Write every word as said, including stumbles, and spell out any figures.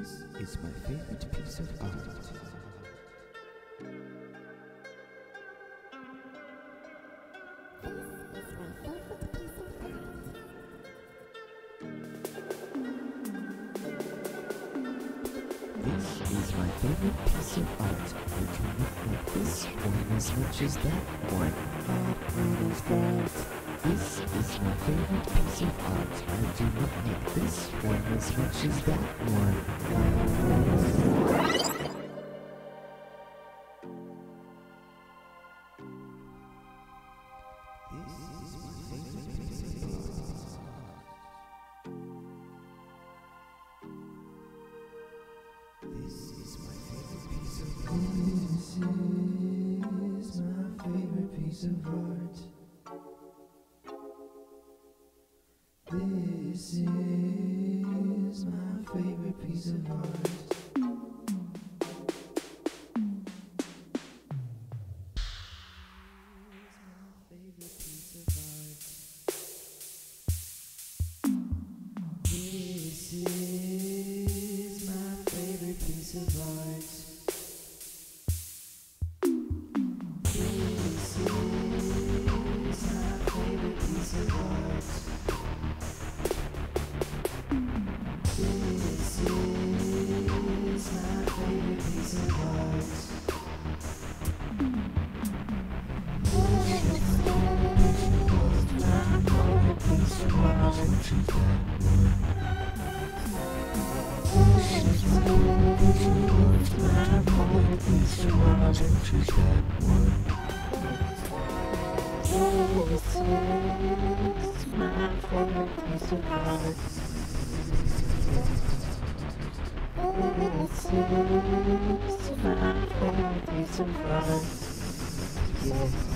is my favorite piece of art. This is my favorite piece of art. I do not like this one as much as that one. What is that? This is my favorite piece of art. I do not like this one as much as that one. This is my favorite piece of art. This is my favorite piece of art. This is my favorite piece of art. This is my favorite piece of art. This is my favorite piece of art. This is my favorite piece of art. This is my favorite piece of art. This is my favorite piece of art.